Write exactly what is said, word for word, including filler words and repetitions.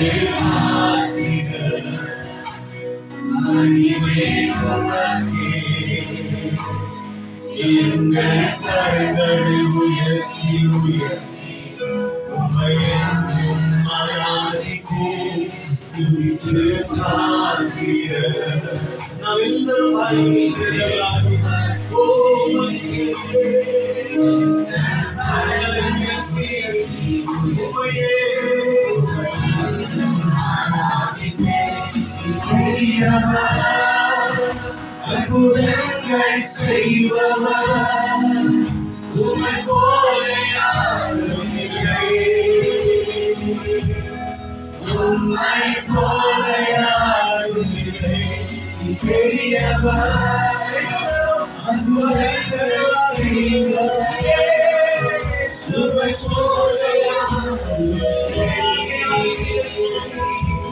எங்கள் கரங்களை உயர்த்தி உயர்த்தி உம்மையென்றும் ஆராதிப்போம். துதித்து பாடுகிற நாம் எல்லாரும் பாடுகிறவர்களாகி உமக்கே கரங்களை உயர்த்தி உம்மையே அற்புதங்கள் செய்பவர் உம்மை போல யாரும் இல்லை. உம்மை போல யாரும் இல்லை. பெரியவர் அற்புதங்கள் செய்பவர் உம்மை போல யாரும் இல்லை.